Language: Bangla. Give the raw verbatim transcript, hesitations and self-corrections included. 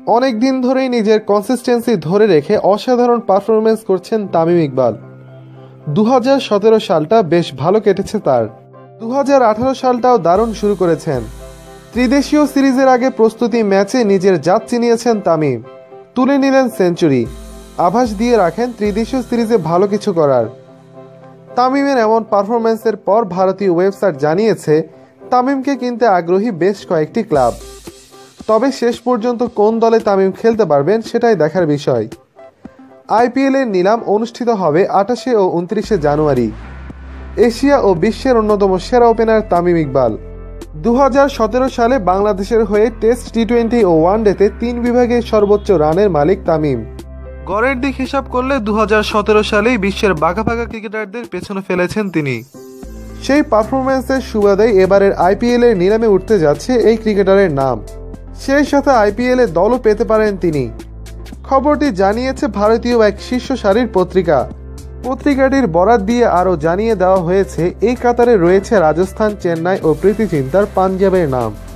অনেক দিন ধরেই নিজের কনসিস্টেন্সি ধরে রেখে অসাধারণ পারফরমেন্স করছেন তামিম ইকবাল। দু হাজার সতেরো সালটা বেশ ভালো কেটেছে তার। দু হাজার আঠারো সালটাও দারুণ শুরু করেছেন। ত্রিদেশীয় সিরিজের আগে প্রস্তুতি ম্যাচে নিজের জাত চিনিয়েছেন তামিম, তুলে নিলেন সেঞ্চুরি, আভাস দিয়ে রাখেন ত্রিদেশীয় সিরিজে ভালো কিছু করার। তামিমের এমন পারফরমেন্সের পর ভারতীয় ওয়েবসাইট জানিয়েছে তামিমকে কিনতে আগ্রহী বেশ কয়েকটি ক্লাব। তবে শেষ পর্যন্ত কোন দলে তামিম খেলতে পারবেন সেটাই দেখার বিষয়। আইপিএল এর নিলাম অনুষ্ঠিত হবে আটাশে ও উনত্রিশে জানুয়ারি। এশিয়া ও বিশ্বের অন্যতম সেরা ওপেনার তামিম ইকবাল দু হাজার সতেরো সালে বাংলাদেশের হয়ে টেস্ট, টি টোয়েন্টি ও ওয়ানডেতে তিন বিভাগে সর্বোচ্চ রানের মালিক তামিম। গড়ের দিক হিসাব করলে দু হাজার সতেরো সালেই বিশ্বের বাঘা বাঘা ক্রিকেটারদের পেছনে ফেলেছেন তিনি। সেই পারফরমেন্সের সুবাদেই এবারের আইপিএল এর নিলামে উঠতে যাচ্ছে এই ক্রিকেটারের নাম। সেই সাথে আইপিএল এ দলও পেতে পারেন তিনি। খবরটি জানিয়েছে ভারতীয় এক শীর্ষ সারির পত্রিকা। পত্রিকাটির বরাত দিয়ে আরও জানিয়ে দেওয়া হয়েছে এই কাতারে রয়েছে রাজস্থান, চেন্নাই ও প্রীতি চিন্তার পাঞ্জাবের নাম।